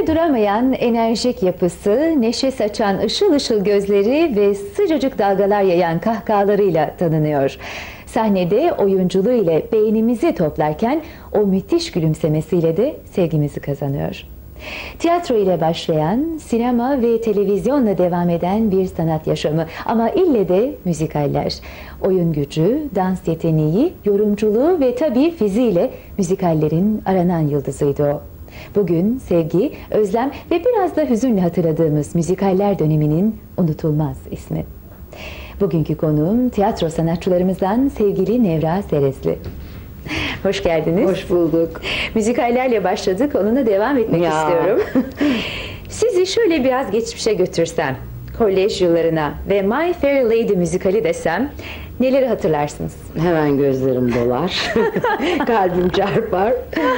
duramayan enerjik yapısı, neşe saçan ışıl ışıl gözleri ve sıcacık dalgalar yayan kahkahalarıyla tanınıyor. Sahnede oyunculuğu ile beğenimizi toplarken o müthiş gülümsemesiyle de sevgimizi kazanıyor. Tiyatro ile başlayan, sinema ve televizyonla devam eden bir sanat yaşamı ama ille de müzikaller. Oyun gücü, dans yeteneği, yorumculuğu ve tabii fiziğiyle müzikallerin aranan yıldızıydı o. Bugün sevgi, özlem ve biraz da hüzünle hatırladığımız müzikaller döneminin unutulmaz ismi. Bugünkü konuğum tiyatro sanatçılarımızdan sevgili Nevra Serezli. Hoş geldiniz. Hoş bulduk. Müzikallerle başladık, onunla devam etmek istiyorum. Sizi şöyle biraz geçmişe götürsem, kolej yıllarına ve My Fair Lady müzikali desem, neleri hatırlarsınız? Hemen gözlerim dolar. Kalbim çarpar.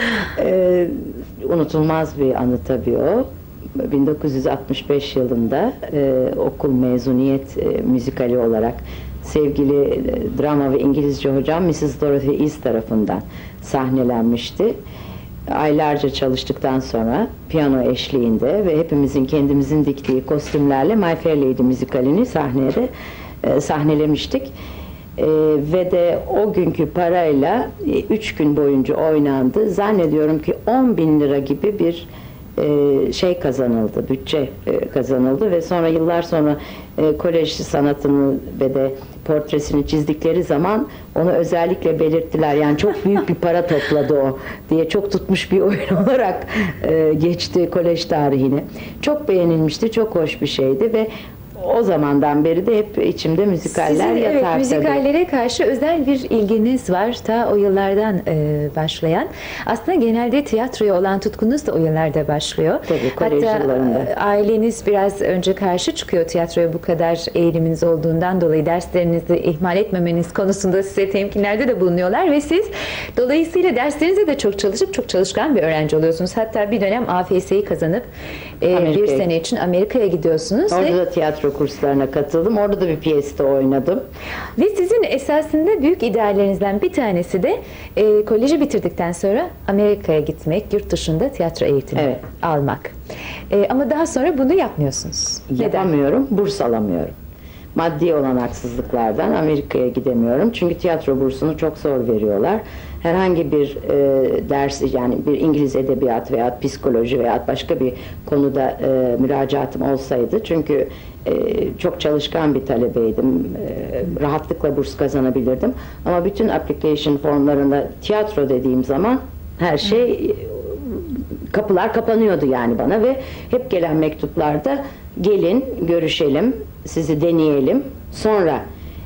Unutulmaz bir anı tabii o. 1965 yılında okul mezuniyet müzikali olarak sevgili drama ve İngilizce hocam Mrs. Dorothy East tarafından sahnelenmişti. Aylarca çalıştıktan sonra piyano eşliğinde ve hepimizin kendimizin diktiği kostümlerle My Fair Lady müzikalini sahnede sahnelemiştik. Ve de o günkü parayla 3 gün boyunca oynandı. Zannediyorum ki 10.000 lira gibi bir şey kazanıldı, bütçe kazanıldı ve sonra yıllar sonra kolej sanatını ve de portresini çizdikleri zaman onu özellikle belirttiler. Yani çok büyük bir para topladı o diye, çok tutmuş bir oyun olarak geçti kolej tarihine. Çok beğenilmişti, çok hoş bir şeydi ve o zamandan beri de hep içimde müzikaller yatar. Evet, müzikallere karşı özel bir ilginiz var. Ta o yıllardan başlayan. Aslında genelde tiyatroya olan tutkunuz da o yıllarda başlıyor. Tabii, kolej yıllarında. Hatta aileniz biraz önce karşı çıkıyor tiyatroya bu kadar eğiliminiz olduğundan dolayı derslerinizi ihmal etmemeniz konusunda size temkinlerde de bulunuyorlar ve siz dolayısıyla derslerinize de çok çalışıp çok çalışkan bir öğrenci oluyorsunuz. Hatta bir dönem AFS'yi kazanıp bir sene için Amerika'ya gidiyorsunuz. Orada da tiyatro kurslarına katıldım. Orada da bir piyeste oynadım. Ve sizin esasında büyük ideallerinizden bir tanesi de koleji bitirdikten sonra Amerika'ya gitmek, yurt dışında tiyatro eğitimi almak. Ama daha sonra bunu yapmıyorsunuz. Yapamıyorum, burs alamıyorum. Maddi olanaksızlıklardan Amerika'ya gidemiyorum. Çünkü tiyatro bursunu çok zor veriyorlar. Herhangi bir ders, yani bir İngiliz edebiyatı veya psikoloji veya başka bir konuda müracaatım olsaydı, çünkü çok çalışkan bir talebeydim, rahatlıkla burs kazanabilirdim. Ama bütün application formlarında tiyatro dediğim zaman her şey, kapılar kapanıyordu yani bana ve hep gelen mektuplarda gelin, görüşelim, sizi deneyelim. Sonra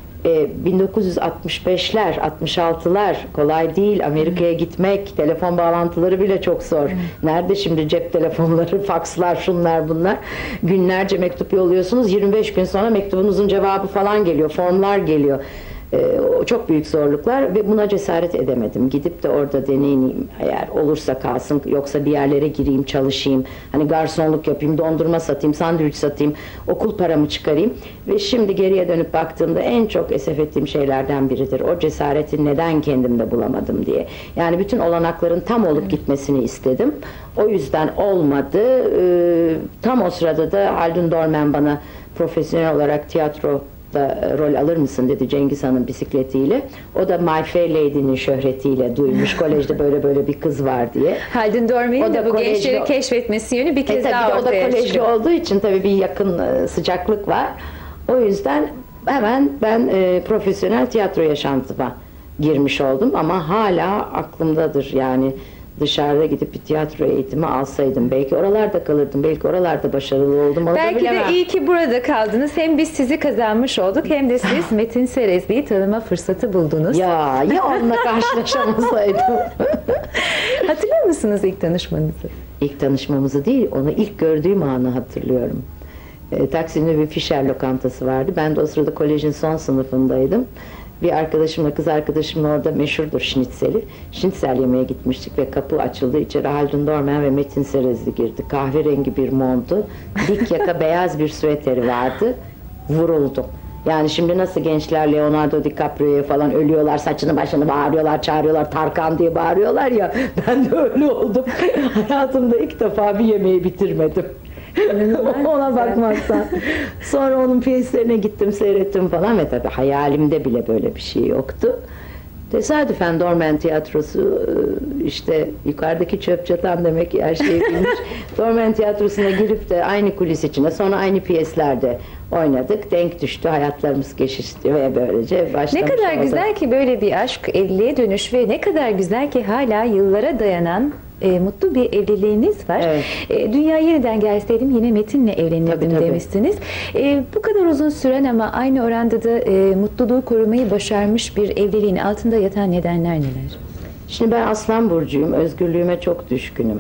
1965'ler, 66'lar kolay değil. Amerika'ya gitmek, telefon bağlantıları bile çok zor. Nerede şimdi cep telefonları, fakslar, şunlar bunlar. Günlerce mektup yolluyorsunuz. 25 gün sonra mektubunuzun cevabı falan geliyor, formlar geliyor. Çok büyük zorluklar ve buna cesaret edemedim. Gidip de orada deneyeyim, eğer olursa kalsın, yoksa bir yerlere gireyim, çalışayım, hani garsonluk yapayım, dondurma satayım, sandviç satayım, okul paramı çıkarayım. Ve şimdi geriye dönüp baktığımda en çok esef ettiğim şeylerden biridir. O cesareti neden kendimde bulamadım diye. Yani bütün olanakların tam olup gitmesini istedim. O yüzden olmadı. Tam o sırada da Haldun Dorman bana profesyonel olarak tiyatro rol alır mısın dedi, Cengiz Han'ın bisikletiyle. O da My Fair Lady'nin şöhretiyle duymuş kolejde böyle bir kız var diye. Haldun Dorman'ın da bu gençleri keşfetmesi yönü bir kez daha ortaya çıkıyor. O da kolejli olduğu için tabii bir yakın sıcaklık var. O yüzden hemen ben profesyonel tiyatro yaşantıma girmiş oldum ama hala aklımdadır yani. Dışarıda gidip bir tiyatro eğitimi alsaydım belki oralarda kalırdım, belki oralarda başarılı oldum. Belki de iyi ki burada kaldınız. Hem biz sizi kazanmış olduk hem de siz Metin Serezli'yi tanıma fırsatı buldunuz. Ya onunla karşılaşamasaydım. Hatırlıyor musunuz ilk tanışmanızı? İlk tanışmamızı değil, onu ilk gördüğüm anı hatırlıyorum. Taksim'de bir Fischer lokantası vardı. Ben de o sırada kolejin son sınıfındaydım. Bir arkadaşımla, kız arkadaşımla orada meşhurdur şnitzeli. Şnitzel yemeye gitmiştik ve kapı açıldı. İçeri Haldun Dorman ve Metin Serezli girdi. Kahverengi bir montu, dik yaka beyaz bir süveteri vardı. Vuruldum. Yani şimdi nasıl gençler Leonardo DiCaprio'ya falan ölüyorlar, saçını başını bağırıyorlar, çağırıyorlar, Tarkan diye bağırıyorlar ya, ben de öyle oldum. Hayatımda ilk defa bir yemeği bitirmedim. Ona bakmazsan. Sonra onun piyeslerine gittim, seyrettim falan ve tabii hayalimde bile böyle bir şey yoktu. Tesadüfen Dormen Tiyatrosu, işte yukarıdaki çöp çatan demek ki her şeyi bilmiş. Dormen Tiyatrosu'na girip de aynı kulis içinde, sonra aynı piyeslerde oynadık. Denk düştü, hayatlarımız geçişti ve böylece başlamış. Ne kadar güzel ki böyle bir aşk evliliğe dönüş ve ne kadar güzel ki hala yıllara dayanan mutlu bir evliliğiniz var. Evet. Dünya yeniden gelseydim yine Metin'le evlenirdim Tabii. demiştiniz. Bu kadar uzun süren ama aynı oranda da mutluluğu korumayı başarmış bir evliliğin altında yatan nedenler neler? Şimdi ben Aslan burcuyum, özgürlüğüme çok düşkünüm.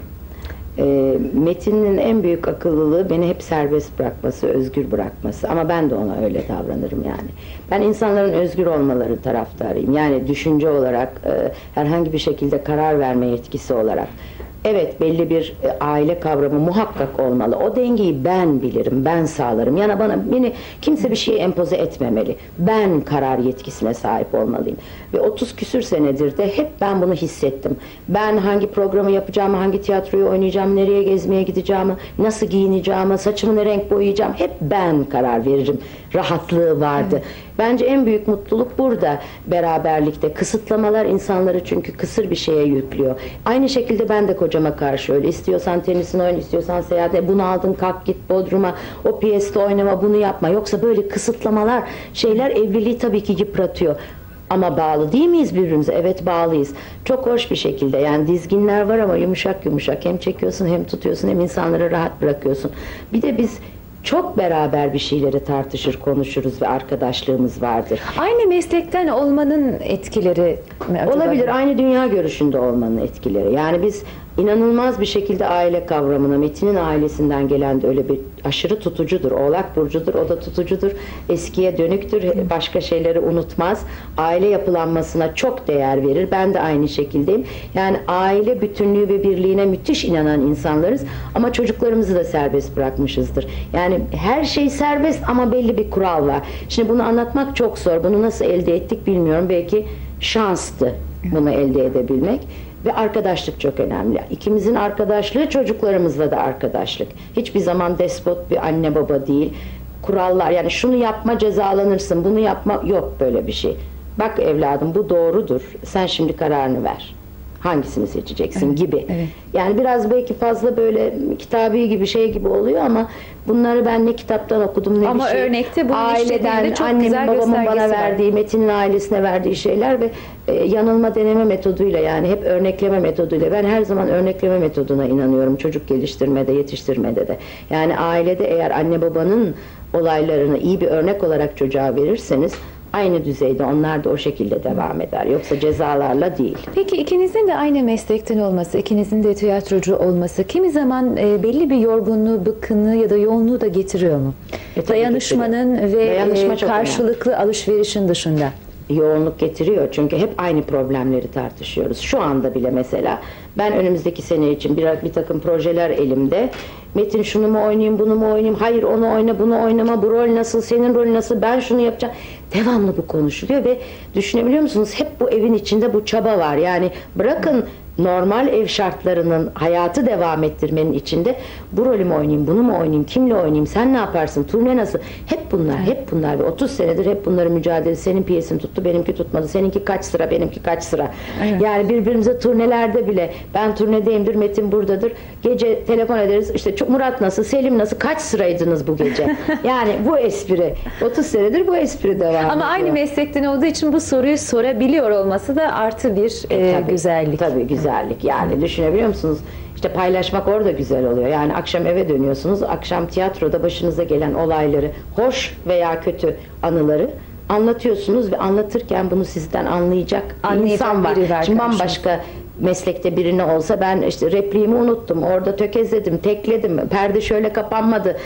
Metin'in en büyük akıllılığı beni hep serbest bırakması, özgür bırakması. Ama ben de ona öyle davranırım yani. Ben insanların özgür olmaları taraftarıyım. Yani düşünce olarak, herhangi bir şekilde karar verme yetkisi olarak. Evet, belli bir aile kavramı muhakkak olmalı. O dengeyi ben bilirim, ben sağlarım. Yani beni kimse bir şeye empoze etmemeli. Ben karar yetkisine sahip olmalıyım. Ve 30 küsür senedir de hep ben bunu hissettim. Ben hangi programı yapacağımı, hangi tiyatroyu oynayacağım, nereye gezmeye gideceğimi, nasıl giyineceğimi, saçımı ne renk boyayacağım, hep ben karar veririm. Rahatlığı vardı. Bence en büyük mutluluk burada, beraberlikte. Kısıtlamalar insanları çünkü kısır bir şeye yüklüyor. Aynı şekilde ben de kocama karşı öyle. İstiyorsan tenisini oyna, istiyorsan seyahat et, bunu aldın kalk git Bodrum'a, o piyeste oynama, bunu yapma. Yoksa böyle kısıtlamalar, şeyler evliliği tabii ki yıpratıyor. Ama bağlı değil miyiz birbirimize? Evet, bağlıyız. Çok hoş bir şekilde, yani dizginler var ama yumuşak yumuşak. Hem çekiyorsun hem tutuyorsun hem insanları rahat bırakıyorsun. Bir de biz çok beraber bir şeyleri tartışır, konuşuruz ve arkadaşlığımız vardır. Aynı meslekten olmanın etkileri mi acaba? Olabilir, aynı dünya görüşünde olmanın etkileri. Yani biz inanılmaz bir şekilde aile kavramına, Metin'in ailesinden gelen de öyle bir aşırı tutucudur. Oğlak burcudur, o da tutucudur. Eskiye dönüktür, başka şeyleri unutmaz. Aile yapılanmasına çok değer verir. Ben de aynı şekildeyim. Yani aile bütünlüğü ve birliğine müthiş inanan insanlarız. Ama çocuklarımızı da serbest bırakmışızdır. Yani her şey serbest ama belli bir kural var. Şimdi bunu anlatmak çok zor. Bunu nasıl elde ettik bilmiyorum. Belki şanstı bunu elde edebilmek. Ve arkadaşlık çok önemli. İkimizin arkadaşlığı, çocuklarımızla da arkadaşlık. Hiçbir zaman despot bir anne baba değil. Kurallar, yani şunu yapma cezalanırsın, bunu yapma, yok böyle bir şey. Bak evladım, bu doğrudur. Sen şimdi kararını ver. Hangisini seçeceksin gibi. Evet. Yani biraz belki fazla böyle kitabi gibi şey gibi oluyor ama bunları ben ne kitaptan okudum ne ama bir şey. örnekte bunun Aileden, işlediğinde çok annemin güzel babamın göstergesi bana var. verdiği, Metin'in ailesine verdiği şeyler ve yanılma deneme metoduyla, yani hep örnekleme metoduyla. Ben her zaman örnekleme metoduna inanıyorum çocuk geliştirmede, yetiştirmede de. Yani ailede eğer anne babanın olaylarını iyi bir örnek olarak çocuğa verirseniz aynı düzeyde onlar da o şekilde devam eder. Yoksa cezalarla değil. Peki ikinizin de aynı meslekten olması, ikinizin de tiyatrocu olması kimi zaman belli bir yorgunluğu, bıkkınlığı ya da yoğunluğu da getiriyor mu? Dayanışmanın ve Dayanışma çok karşılıklı alışverişin dışında. Yoğunluk getiriyor çünkü hep aynı problemleri tartışıyoruz. Şu anda bile mesela ben önümüzdeki sene için bir takım projeler elimde. Metin şunu mu oynayayım, bunu mu oynayayım, hayır onu oyna, bunu oynama, bu rol nasıl, senin rolün nasıl, ben şunu yapacağım. Devamlı bu konuşuluyor ve düşünebiliyor musunuz? Hep bu evin içinde bu çaba var. Yani bırakın normal ev şartlarının hayatı devam ettirmenin içinde bu rolü mü oynayayım, bunu mu oynayayım, kimle oynayayım, sen ne yaparsın, turne nasıl? Hep bunlar, hep bunlar ve 30 senedir hep bunların mücadelesi. Senin piyesin tuttu, benimki tutmadı, seninki kaç sıra, benimki kaç sıra. Evet. Yani birbirimize turnelerde bile, ben turnedeyimdir, Metin buradadır, gece telefon ederiz, işte Murat nasıl, Selim nasıl, kaç sıraydınız bu gece? Yani bu espri, 30 senedir bu espri devam ediyor. Ama aynı meslekten olduğu için bu soruyu sorabiliyor olması da artı bir Tabii, güzellik. Tabii güzellik, yani düşünebiliyor musunuz? İşte paylaşmak orada güzel oluyor. Yani akşam eve dönüyorsunuz, akşam tiyatroda başınıza gelen olayları, hoş veya kötü anıları anlatıyorsunuz ve anlatırken bunu sizden anlayacak bir insan var. biri var Şimdi karşınızda. bambaşka meslekte birini olsa ben işte repliğimi unuttum, orada tökezledim, tekledim, perde şöyle kapanmadı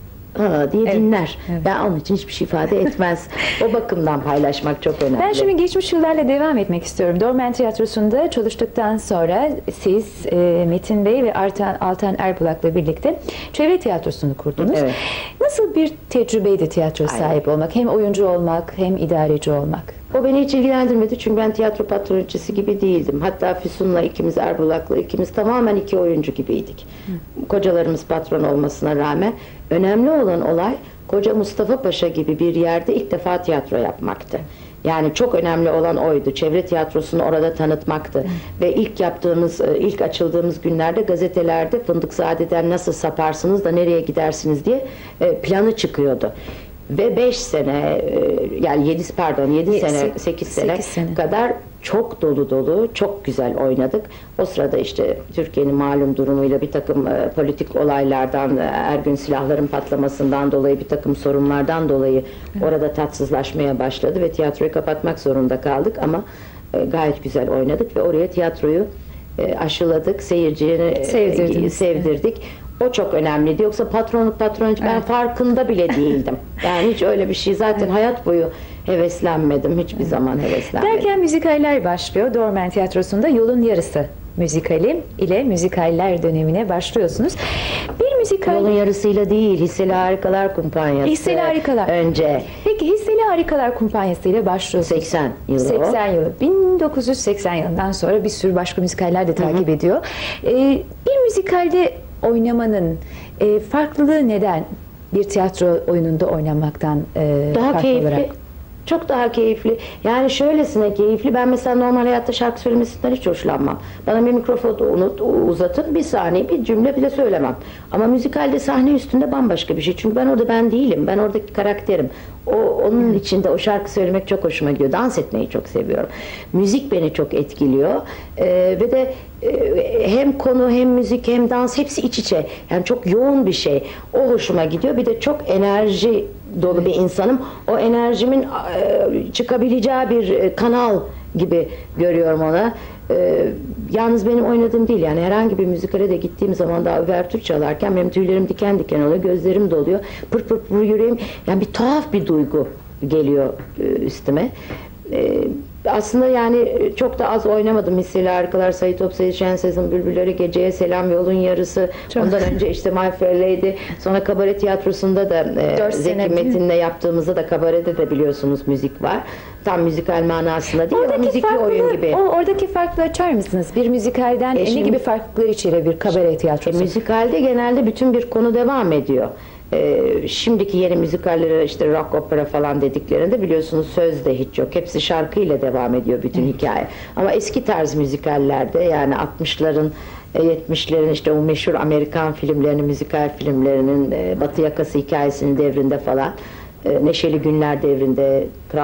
diye dinler. Evet. Ben onun için hiçbir şey ifade etmez. O bakımdan paylaşmak çok önemli. Ben şimdi geçmiş yıllarla devam etmek istiyorum. Dormen Tiyatrosu'nda çalıştıktan sonra siz Metin Bey ve Altan Erbulak'la birlikte Çevre Tiyatrosu'nu kurdunuz. Evet. Nasıl bir tecrübeydi tiyatro Aynen. sahibi olmak? Hem oyuncu olmak hem idareci olmak. O beni hiç ilgilendirmedi çünkü ben tiyatro patroniçesi gibi değildim. Hatta Füsun'la ikimiz, Erbulak'la ikimiz tamamen iki oyuncu gibiydik. Kocalarımız patron olmasına rağmen önemli olan olay koca Mustafa Paşa gibi bir yerde ilk defa tiyatro yapmaktı. Yani çok önemli olan oydu. Çevre tiyatrosunu orada tanıtmaktı. Ve ilk yaptığımız, ilk açıldığımız günlerde gazetelerde Fındıkzade'den nasıl saparsınız da nereye gidersiniz diye planı çıkıyordu. Ve 5 sene yani 7 sene 8 sene kadar çok dolu dolu çok güzel oynadık. O sırada işte Türkiye'nin malum durumuyla bir takım politik olaylardan, Ergün silahların patlamasından dolayı bir takım sorunlardan dolayı orada tatsızlaşmaya başladı ve tiyatroyu kapatmak zorunda kaldık ama gayet güzel oynadık ve oraya tiyatroyu aşıladık, seyirciye sevdirdik. O çok önemliydi. Yoksa patronluk ben farkında bile değildim. Yani hiç öyle bir şey zaten hayat boyu heveslenmedim. Hiçbir zaman heveslenmedim. Derken müzikaller başlıyor. Dormen Tiyatrosu'nda Yolun Yarısı müzikali ile müzikaller dönemine başlıyorsunuz. Bir müzikal... Yolun Yarısıyla değil, Hisseli Harikalar Kumpanyası. Hisseli Harikalar. Önce. Peki Hisseli Harikalar Kumpanyası ile başlıyorsunuz. 80 yılı 80 yılı. 1980 yılından sonra bir sürü başka müzikaller de takip ediyor. Bir müzikalde oynamanın farklılığı neden? Bir tiyatro oyununda oynamaktan daha farklı keyifli. olarak. Çok daha keyifli. Yani şöylesine keyifli. Ben mesela normal hayatta şarkı söylemesinden hiç hoşlanmam. Bana bir mikrofonu uzatın, bir saniye, bir cümle bile söylemem. Ama müzikalde sahne üstünde bambaşka bir şey. Çünkü ben orada ben değilim. Ben oradaki karakterim. Onun içinde o şarkı söylemek çok hoşuma gidiyor. Dans etmeyi çok seviyorum. Müzik beni çok etkiliyor. Ve de hem konu hem müzik hem dans hepsi iç içe. Yani çok yoğun bir şey. O hoşuma gidiyor. Bir de çok enerji dolu bir insanım. O enerjimin çıkabileceği bir kanal gibi görüyorum ona. Yalnız benim oynadığım değil yani herhangi bir müzikale de gittiğim zaman daha üvertür çalarken benim tüylerim diken diken oluyor, gözlerim doluyor, pır pır pır yüreğim, yani bir tuhaf bir duygu geliyor üstüme. Aslında yani çok da az oynamadım. Hisseli Harikalar, Sayı Top, Sayı Şensez'in Bülbülleri, Geceye Selam, Yolun Yarısı. Çok. Ondan önce işte My Fair Lady. Sonra Kabare Tiyatrosu'nda da Zeki Metin'le yaptığımızda da Kabare'de de biliyorsunuz müzik var. Tam müzikal manasında değil ama müzikli oyun gibi. Oradaki farklı açar mısınız? Bir müzikalden ne gibi farklılıklar içerir bir kabare tiyatrosu? Müzikalde genelde bütün bir konu devam ediyor. Şimdiki yeni müzikallere işte rock opera falan dediklerinde biliyorsunuz söz de hiç yok. Hepsi şarkıyla devam ediyor bütün hikaye. Ama eski tarz müzikallerde yani 60'ların 70'lerin işte o meşhur Amerikan filmlerinin, müzikal filmlerinin Batı Yakası hikayesinin devrinde falan, Neşeli Günler devrinde,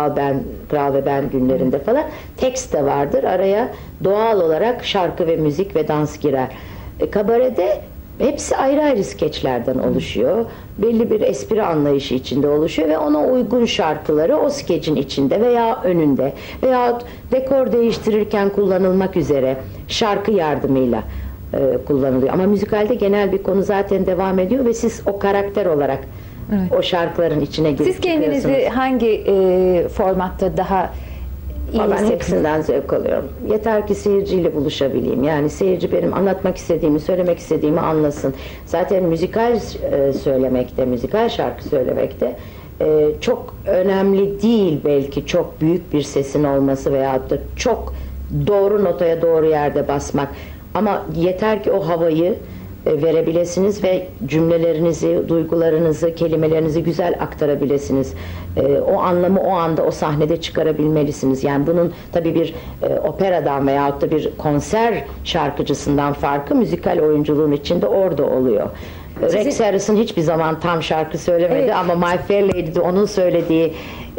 Kral ve Ben günlerinde falan tekst de vardır. Araya doğal olarak şarkı ve müzik ve dans girer. Kabarede hepsi ayrı ayrı skeçlerden oluşuyor. Belli bir espri anlayışı içinde oluşuyor ve ona uygun şarkıları o skeçin içinde veya önünde veya dekor değiştirirken kullanılmak üzere şarkı yardımıyla kullanılıyor. Ama müzikalde genel bir konu zaten devam ediyor ve siz o karakter olarak o şarkıların içine girip Siz kendinizi hangi formatta daha iyi ben hissediyorsunuz? hepsinden zevk alıyorum. Yeter ki seyirciyle buluşabileyim. Yani seyirci benim anlatmak istediğimi, söylemek istediğimi anlasın. Zaten müzikal söylemekte, müzikal şarkı söylemekte çok önemli değil belki çok büyük bir sesin olması veyahut da çok doğru notaya doğru yerde basmak. Ama yeter ki o havayı verebilesiniz ve cümlelerinizi, duygularınızı, kelimelerinizi güzel aktarabilirsiniz. O anlamı o anda, o sahnede çıkarabilmelisiniz. Yani bunun tabii bir operadan veyahut da bir konser şarkıcısından farkı müzikal oyunculuğun içinde orada oluyor. Rex Harrison hiçbir zaman tam şarkı söylemedi ama My Fair Lady'de onun söylediği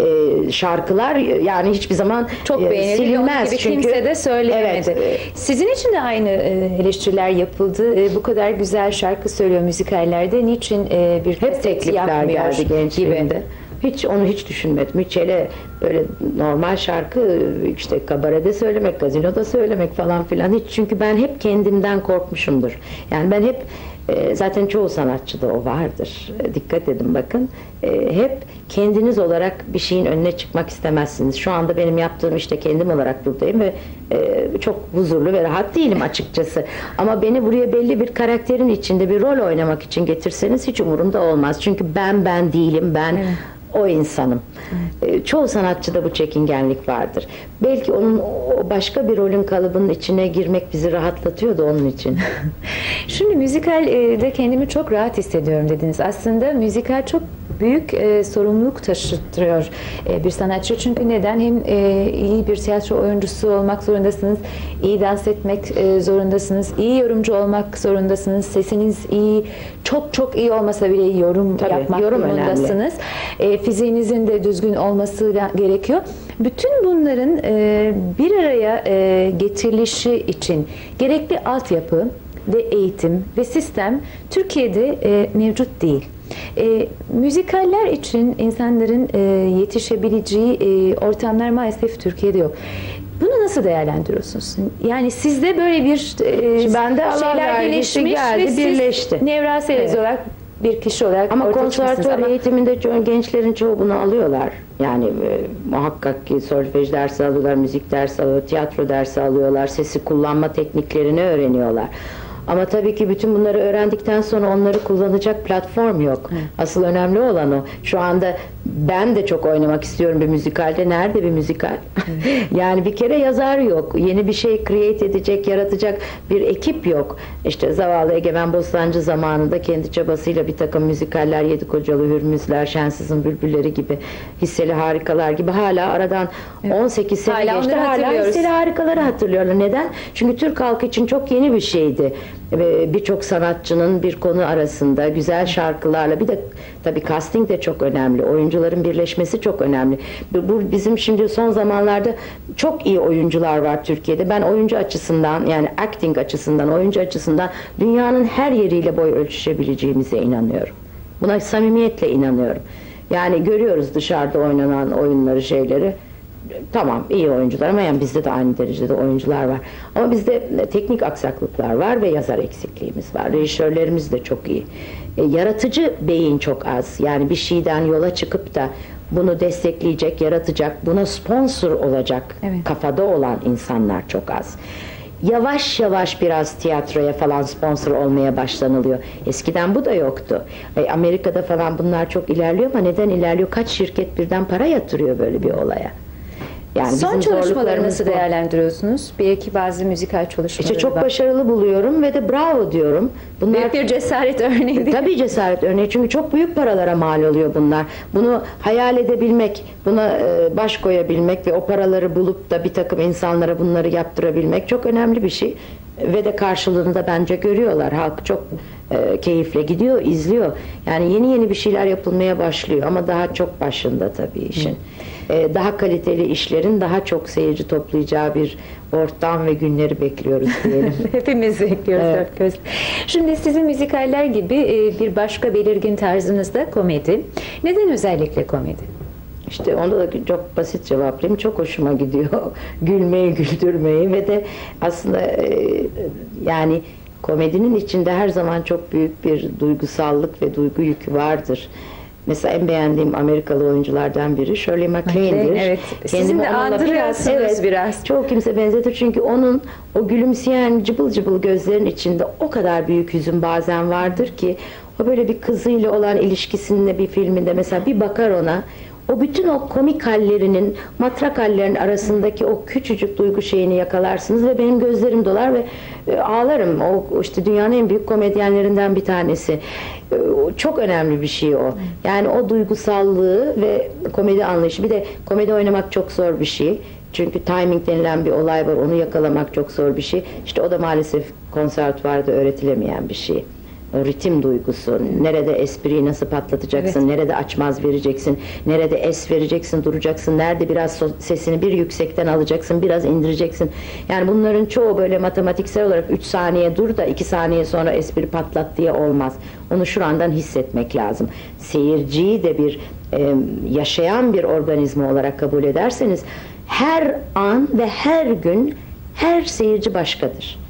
şarkılar yani hiçbir zaman çok beğenildi. silinmez. Gibi çünkü kimse de söyleyemedi. Evet. Sizin için de aynı eleştiriler yapıldı. Bu kadar güzel şarkı söylüyor müzikallerde. Niçin bir hep teklifler geldi gençliğimde. Hiç onu hiç düşünmedim. Hiç hele böyle normal şarkı işte kabarede söylemek, gazinoda söylemek falan filan hiç. Çünkü ben hep kendimden korkmuşumdur. Yani ben hep Zaten çoğu sanatçıda o vardır. Dikkat edin bakın. Hep kendiniz olarak bir şeyin önüne çıkmak istemezsiniz. Şu anda benim yaptığım işte kendim olarak buradayım ve çok huzurlu ve rahat değilim açıkçası. Ama beni buraya belli bir karakterin içinde bir rol oynamak için getirseniz hiç umurumda olmaz. Çünkü ben değilim. Ben o insanım. Çoğu sanatçıda bu çekingenlik vardır. Belki onun o başka bir rolün kalıbının içine girmek bizi rahatlatıyor da onun için. Şimdi müzikalde kendimi çok rahat hissediyorum dediniz. Aslında müzikal çok büyük sorumluluk taşıtıyor bir sanatçı. Çünkü neden? Hem iyi bir tiyatro oyuncusu olmak zorundasınız, iyi dans etmek zorundasınız, iyi yorumcu olmak zorundasınız, sesiniz iyi, çok iyi olmasa bile yorum yapmak durumundasınız. Fiziğinizin de düzgün olması gerekiyor. Bütün bunların bir araya getirilişi için gerekli altyapı ve eğitim ve sistem Türkiye'de mevcut değil. Müzikaller için insanların yetişebileceği ortamlar maalesef Türkiye'de yok. Bunu nasıl değerlendiriyorsunuz? Yani sizde böyle bir bende şeyler birleşmiş geldi, ve siz birleşti. Nevra Serez olarak bir kişi olarak ama ortaya çıkmışsınız. konservatuvar eğitiminde gençlerin çoğu bunu alıyorlar. Yani muhakkak ki solfej dersi alıyorlar, müzik dersi alıyorlar, tiyatro dersi alıyorlar, sesi kullanma tekniklerini öğreniyorlar. Ama tabii ki bütün bunları öğrendikten sonra onları kullanacak platform yok. Asıl önemli olan o. Şu anda ben de çok oynamak istiyorum bir müzikalde. Nerede bir müzikal? Yani bir kere yazar yok. Yeni bir şey create edecek, yaratacak bir ekip yok. İşte zavallı Egemen Bostancı zamanında kendi çabasıyla bir takım müzikaller, Yedi Kocalı Hürmüzler, Şensiz'in Bülbülleri gibi, Hisseli Harikalar gibi hala aradan 18 sene geçti. Hala Hisseli Harikaları hatırlıyorlar. Neden? Çünkü Türk halkı için çok yeni bir şeydi. Birçok sanatçının bir konu arasında güzel şarkılarla, bir de tabii casting de çok önemli, oyuncuların birleşmesi çok önemli. Bu bizim şimdi son zamanlarda çok iyi oyuncular var Türkiye'de. Ben oyuncu açısından, yani acting açısından, oyuncu açısından dünyanın her yeriyle boy ölçüşebileceğimize inanıyorum. Buna samimiyetle inanıyorum. Yani görüyoruz dışarıda oynanan oyunları, şeyleri. Tamam, iyi oyuncular ama yani bizde de aynı derecede oyuncular var. Ama bizde teknik aksaklıklar var ve yazar eksikliğimiz var. Rejisörlerimiz de çok iyi. Yaratıcı beyin çok az. Yani bir şeyden yola çıkıp da bunu destekleyecek, yaratacak, buna sponsor olacak kafada olan insanlar çok az. Yavaş yavaş biraz tiyatroya falan sponsor olmaya başlanılıyor. Eskiden bu da yoktu. Amerika'da falan bunlar çok ilerliyor ama neden ilerliyor? Kaç şirket birden para yatırıyor böyle bir olaya? Yani son çalışmaları nasıl değerlendiriyorsunuz? Belki bazı müzikal çalışmaları İşte çok var. başarılı buluyorum ve de bravo diyorum. Bunlar büyük bir cesaret örneği değil. Tabii cesaret örneği, çünkü çok büyük paralara mal oluyor bunlar. Bunu hayal edebilmek, buna baş koyabilmek ve o paraları bulup da bir takım insanlara bunları yaptırabilmek çok önemli bir şey. Ve de karşılığını da bence görüyorlar. Halk çok keyifle gidiyor, izliyor. Yani yeni bir şeyler yapılmaya başlıyor ama daha çok başında tabii işin. Daha kaliteli işlerin daha çok seyirci toplayacağı bir ortam ve günleri bekliyoruz diyelim. Hepimiz bekliyoruz dört gözle. Şimdi sizin müzikaller gibi bir başka belirgin tarzınız da komedi. Neden özellikle komedi? İşte onda da çok basit cevaplayayım. Çok hoşuma gidiyor. Gülmeyi, güldürmeyi ve de aslında yani komedinin içinde her zaman çok büyük bir duygusallık ve duygu yükü vardır. Mesela en beğendiğim Amerikalı oyunculardan biri Shirley MacLaine'dir. Evet. Sizin de andırıyorsunuz biraz. Çok kimse benzetir çünkü onun o gülümseyen cıbıl cıbıl gözlerin içinde o kadar büyük hüzün bazen vardır ki, o böyle bir kızıyla olan ilişkisinde bir filminde mesela bir bakar ona, o bütün o komik hallerinin, matrak hallerin arasındaki o küçücük duygu şeyini yakalarsınız ve benim gözlerim dolar ve ağlarım. O işte dünyanın en büyük komedyenlerinden bir tanesi. Çok önemli bir şey o. Yani o duygusallığı ve komedi anlayışı. Bir de komedi oynamak çok zor bir şey. Çünkü timing denilen bir olay var. Onu yakalamak çok zor bir şey. İşte o da maalesef konservatuvarda öğretilemeyen bir şey. O ritim duygusu, nerede espriyi nasıl patlatacaksın, nerede açmaz vereceksin, nerede es vereceksin, duracaksın, nerede biraz sesini bir yüksekten alacaksın, biraz indireceksin. Yani bunların çoğu böyle matematiksel olarak 3 saniye dur da 2 saniye sonra espri patlat diye olmaz. Onu şu andan hissetmek lazım. Seyirciyi de bir yaşayan bir organizma olarak kabul ederseniz, her an ve her gün her seyirci başkadır.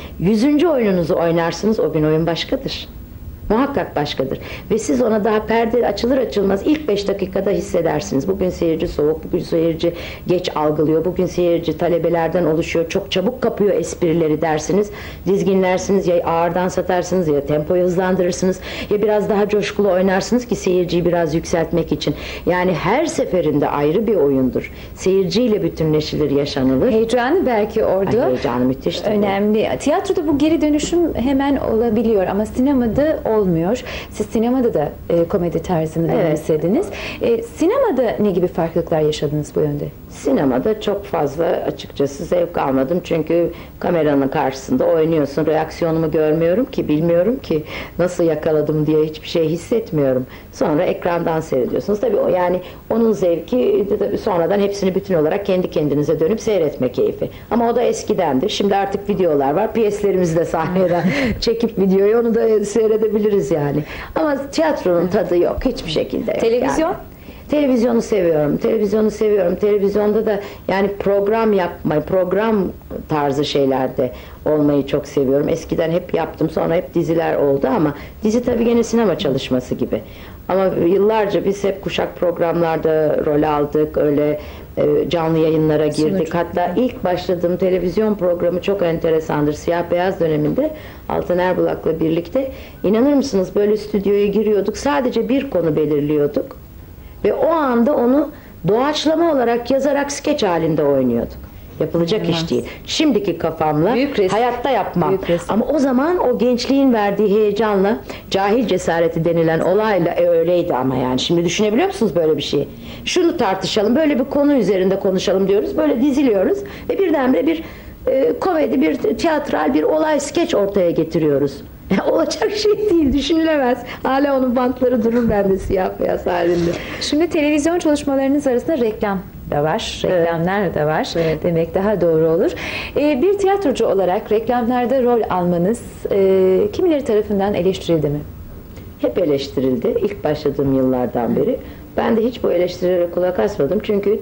100. oyununuzu oynarsınız, o gün oyun başkadır. Muhakkak başkadır. Ve siz ona daha perde açılır açılmaz ilk 5 dakikada hissedersiniz. Bugün seyirci soğuk, bugün seyirci geç algılıyor, bugün seyirci talebelerden oluşuyor, çok çabuk kapıyor esprileri dersiniz. Dizginlersiniz, ya ağırdan satarsınız, ya tempoyu hızlandırırsınız, ya biraz daha coşkulu oynarsınız ki seyirciyi biraz yükseltmek için. Yani her seferinde ayrı bir oyundur. Seyirciyle bütünleşilir, yaşanılır. Heyecanı belki orada. Heyecanı müthiş. Önemli. Tiyatroda bu geri dönüşüm hemen olabiliyor ama sinemada olmuyor. Siz sinemada da komedi tarzını benimsediniz. Sinemada ne gibi farklılıklar yaşadınız bu yönde? Sinemada çok fazla açıkçası zevk almadım. Çünkü kameranın karşısında oynuyorsun. Reaksiyonumu görmüyorum ki, bilmiyorum ki nasıl yakaladım diye hiçbir şey hissetmiyorum. Sonra ekrandan seyrediyorsunuz. Tabii o, yani onun zevki tabii sonradan hepsini bütün olarak kendi kendinize dönüp seyretme keyfi. Ama o da eskidendi. Şimdi artık videolar var. Piyeslerimizi de sahneden çekip videoyu onu da seyredebiliriz yani. Ama tiyatronun tadı yok. Hiçbir şekilde yok. Televizyon? Yani. Televizyonu seviyorum. Televizyonu seviyorum. Televizyonda da yani program yapmayı, program tarzı şeylerde olmayı çok seviyorum. Eskiden hep yaptım. Sonra hep diziler oldu ama dizi tabii gene sinema çalışması gibi. Ama yıllarca biz hep kuşak programlarda rol aldık. Öyle canlı yayınlara girdik. Sunucu. Hatta ilk başladığım televizyon programı çok enteresandır. Siyah beyaz döneminde Altan Erbulak'la birlikte, inanır mısınız, böyle stüdyoya giriyorduk. Sadece bir konu belirliyorduk. Ve o anda onu doğaçlama olarak yazarak skeç halinde oynuyorduk. Yapılacak iş değil. Şimdiki kafamla hayatta yapmam. Ama o zaman o gençliğin verdiği heyecanla, cahil cesareti denilen olayla öyleydi ama yani. Şimdi düşünebiliyor musunuz böyle bir şeyi? Şunu tartışalım, böyle bir konu üzerinde konuşalım diyoruz. Böyle diziliyoruz ve birdenbire bir komedi, bir tiyatral bir olay, skeç ortaya getiriyoruz. Olacak şey değil, düşünülemez. Hala onun bantları durur bende siyah beyaz halinde. Şimdi televizyon çalışmalarınız arasında reklam da var, reklamlar da var demek daha doğru olur. Bir tiyatrocu olarak reklamlarda rol almanız kimileri tarafından eleştirildi mi? Hep eleştirildi ilk başladığım yıllardan beri. Ben de hiç bu eleştirilere kulak asmadım. Çünkü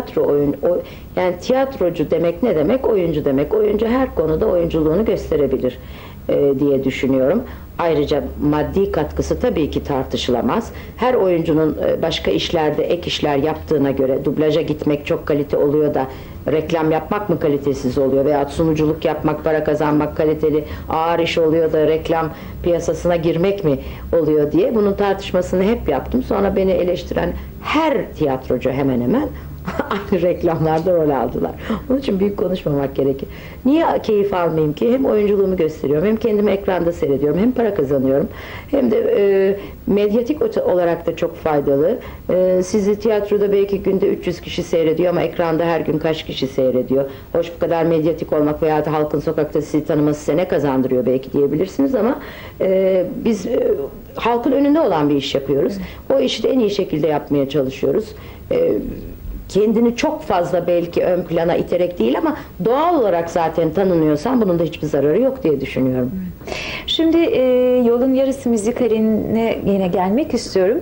yani tiyatrocu demek ne demek? Oyuncu demek. Oyuncu her konuda oyunculuğunu gösterebilir diye düşünüyorum. Ayrıca maddi katkısı tabii ki tartışılamaz. Her oyuncunun başka işlerde ek işler yaptığına göre dublaja gitmek çok kalite oluyor da reklam yapmak mı kalitesiz oluyor veya sunuculuk yapmak, para kazanmak kaliteli, ağır iş oluyor da reklam piyasasına girmek mi oluyor diye bunun tartışmasını hep yaptım. Sonra beni eleştiren her tiyatrocu hemen hemen aynı reklamlarda rol aldılar. Onun için büyük konuşmamak gerekir. Niye keyif almayayım ki? Hem oyunculuğumu gösteriyorum, hem kendimi ekranda seyrediyorum, hem para kazanıyorum, hem de medyatik olarak da çok faydalı. Sizi tiyatroda belki günde 300 kişi seyrediyor ama ekranda her gün kaç kişi seyrediyor? Hoş, bu kadar medyatik olmak veya da halkın sokakta sizi tanıması size ne kazandırıyor belki diyebilirsiniz ama biz halkın önünde olan bir iş yapıyoruz. O işi de en iyi şekilde yapmaya çalışıyoruz. Kendini çok fazla belki ön plana iterek değil ama doğal olarak zaten tanınıyorsan bunun da hiçbir zararı yok diye düşünüyorum. Şimdi Yolun Yarısı müzikaline yine gelmek istiyorum.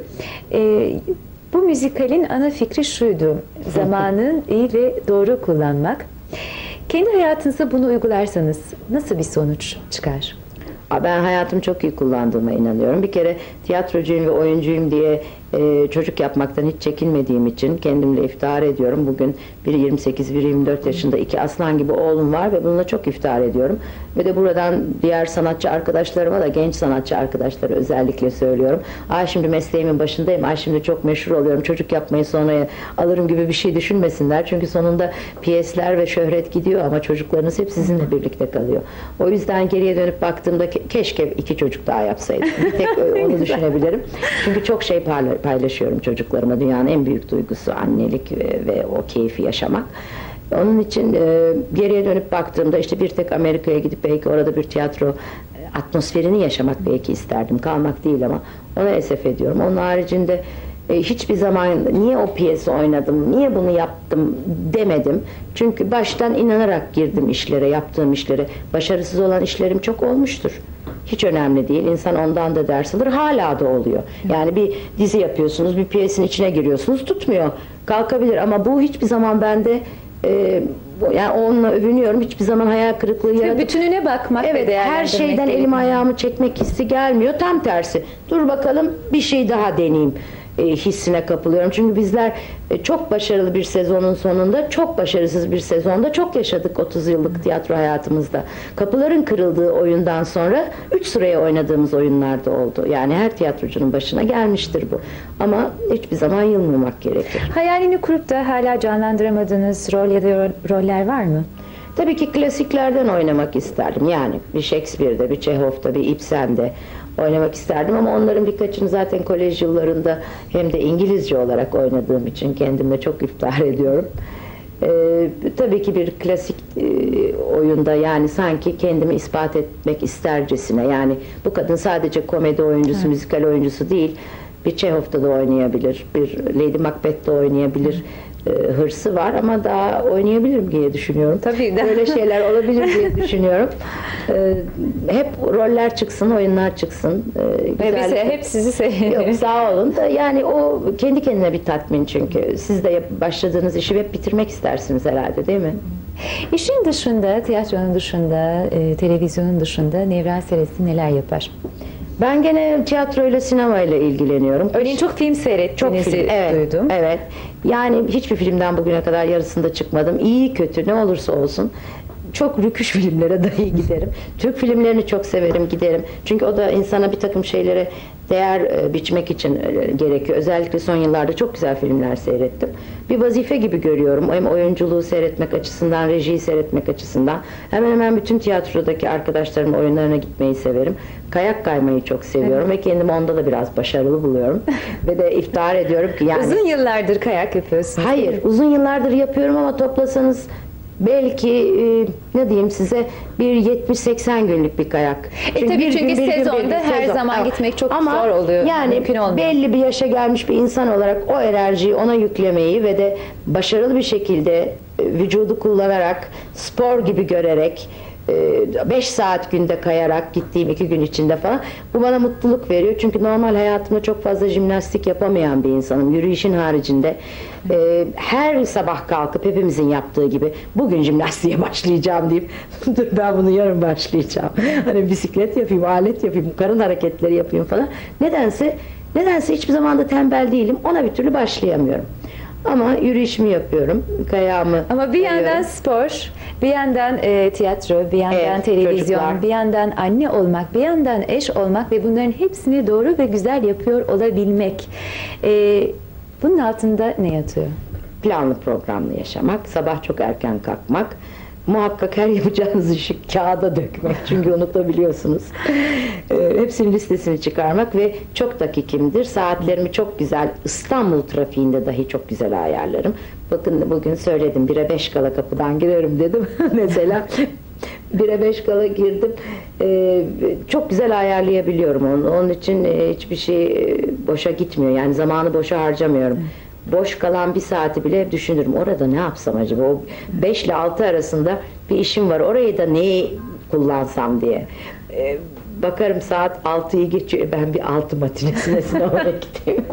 Bu müzikalin ana fikri şuydu: zamanı iyi ve doğru kullanmak. Kendi hayatınızda bunu uygularsanız nasıl bir sonuç çıkar? Ben hayatımı çok iyi kullandığıma inanıyorum. Bir kere tiyatrocuyum ve oyuncuyum diye çocuk yapmaktan hiç çekinmediğim için kendimle iftihar ediyorum. Bugün biri 28, biri 24 yaşında, iki aslan gibi oğlum var ve bununla çok iftihar ediyorum. Ve de buradan diğer sanatçı arkadaşlarıma da, genç sanatçı arkadaşlara özellikle söylüyorum. Ay şimdi mesleğimin başındayım, ay şimdi çok meşhur oluyorum, çocuk yapmayı sonraya alırım gibi bir şey düşünmesinler. Çünkü sonunda piyesler ve şöhret gidiyor ama çocuklarınız hep sizinle birlikte kalıyor. O yüzden geriye dönüp baktığımda keşke 2 çocuk daha yapsaydım. Bir tek onu düşünebilirim. Çünkü çok şey paylaşıyorum çocuklarıma. Dünyanın en büyük duygusu annelik ve o keyfi yaşamak. Onun için geriye dönüp baktığımda işte bir tek Amerika'ya gidip belki orada bir tiyatro atmosferini yaşamak belki isterdim. Kalmak değil ama ona esef ediyorum. Onun haricinde hiçbir zaman niye o piyesi oynadım, niye bunu yaptım demedim. Çünkü baştan inanarak girdim işlere, yaptığım işlere. Başarısız olan işlerim çok olmuştur. Hiç önemli değil. İnsan ondan da ders alır. Hala da oluyor. Yani bir dizi yapıyorsunuz, bir piyesin içine giriyorsunuz, tutmuyor. Kalkabilir ama bu hiçbir zaman bende Yani onunla övünüyorum. Hiçbir zaman hayal kırıklığı yaratıp Bütününe bakmak ve evet, her değerlendirmek şeyden gerekiyor. elimi ayağımı çekmek hissi gelmiyor. Tam tersi. Dur bakalım bir şey daha deneyeyim hissine kapılıyorum. Çünkü bizler çok başarılı bir sezonun sonunda, çok başarısız bir sezonda çok yaşadık 30 yıllık tiyatro hayatımızda. Kapıların kırıldığı oyundan sonra 3 sıraya oynadığımız oyunlarda oldu. Yani her tiyatrocunun başına gelmiştir bu. Ama hiçbir zaman yılmamak gerekir. Hayalini kurup da hala canlandıramadığınız rol ya da roller var mı? Tabii ki klasiklerden oynamak isterdim. Yani bir Shakespeare'de, bir Chekhov'da, bir Ibsen'de oynamak isterdim ama onların birkaçını zaten kolej yıllarında hem de İngilizce olarak oynadığım için kendimle çok iftihar ediyorum. Tabii ki bir klasik oyunda, yani sanki kendimi ispat etmek istercesine, yani bu kadın sadece komedi oyuncusu, müzikal oyuncusu değil, bir Chekhov'da da oynayabilir, bir Lady Macbeth'te oynayabilir. Hırsı var ama daha oynayabilirim diye düşünüyorum. Tabii de. Böyle şeyler olabilir diye düşünüyorum. Hep roller çıksın, oyunlar çıksın. Hep sizi seviyorum. Yok, sağ olun da, yani o kendi kendine bir tatmin çünkü. Siz de başladığınız işi hep bitirmek istersiniz herhalde, değil mi? İşin dışında, tiyatronun dışında, televizyonun dışında Nevra Serezli neler yapar? Ben gene tiyatroyla, sinemayla ilgileniyorum. Örneğin çok film seyrettiğinizi duydum. Evet. Yani hiçbir filmden bugüne kadar yarısında çıkmadım. İyi kötü ne olursa olsun çok rüküş filmlere dahi giderim. Türk filmlerini çok severim, giderim. Çünkü o da insana bir takım şeylere değer biçmek için gerekiyor. Özellikle son yıllarda çok güzel filmler seyrettim. Bir vazife gibi görüyorum. Hem oyunculuğu seyretmek açısından, rejiyi seyretmek açısından. Hemen hemen bütün tiyatrodaki arkadaşlarımın oyunlarına gitmeyi severim. Kayak kaymayı çok seviyorum ve kendimi onda da biraz başarılı buluyorum. Ve de iftihar ediyorum ki yani... Uzun yıllardır kayak yapıyorsunuz. Hayır, uzun yıllardır yapıyorum ama toplasanız belki ne diyeyim size, bir 70-80 günlük bir kayak. Tabii çünkü sezonda her zaman gitmek çok zor oluyor. Yani mümkün olmuyor. Belli bir yaşa gelmiş bir insan olarak o enerjiyi ona yüklemeyi ve de başarılı bir şekilde vücudu kullanarak, spor gibi görerek, 5 saat günde kayarak gittiğim 2 gün içinde falan, bu bana mutluluk veriyor. Çünkü normal hayatımda çok fazla jimnastik yapamayan bir insanım. Yürüyüşün haricinde her sabah kalkıp hepimizin yaptığı gibi bugün jimnastiğe başlayacağım deyip dur ben bunu yarın başlayacağım. Hani bisiklet yapayım, alet yapayım, karın hareketleri yapayım falan. Nedense hiçbir zaman da tembel değilim. Ona bir türlü başlayamıyorum. Ama yürüyüşümü yapıyorum, kayağımı Ama bir yandan spor, bir yandan tiyatro, bir yandan televizyon, çocuklar. bir yandan anne olmak, bir yandan eş olmak ve bunların hepsini doğru ve güzel yapıyor olabilmek. Bunun altında ne yatıyor? Planlı programlı yaşamak, sabah çok erken kalkmak, muhakkak her yapacağınız işi kağıda dökmek çünkü unutabiliyorsunuz. Hepsinin listesini çıkarmak ve çok dakikimdir. Saatlerimi çok güzel, İstanbul trafiğinde dahi çok güzel ayarlarım. Bakın bugün söyledim, 1'e 5 kala kapıdan girerim dedim mesela. 1'e 5 kala girdim. Çok güzel ayarlayabiliyorum onu. Onun için hiçbir şey boşa gitmiyor. Yani zamanı boşa harcamıyorum. Boş kalan bir saati bile düşünürüm. Orada ne yapsam acaba? O 5 ile 6 arasında bir işim var. Orayı da neyi kullansam diye. Bakarım saat 6'yı geçiyor. Ben bir 6 matinesine sınava gideyim.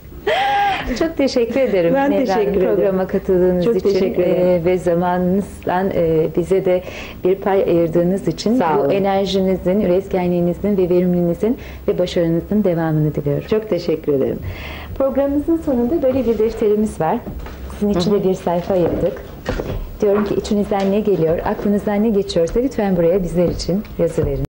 Çok teşekkür ederim. Ben Nevra teşekkür Hanım, ederim. programa katıldığınız Çok için teşekkür ederim. ve zamanınızdan bize de bir pay ayırdığınız için Sağ olun. bu enerjinizin, üretkenliğinizin ve verimliliğinizin ve başarınızın devamını diliyorum. Çok teşekkür ederim. Programımızın sonunda böyle bir defterimiz var. Sizin için de bir sayfa ayırdık. Diyorum ki içinizden ne geliyor, aklınızdan ne geçiyorsa lütfen buraya bizler için yazı verin.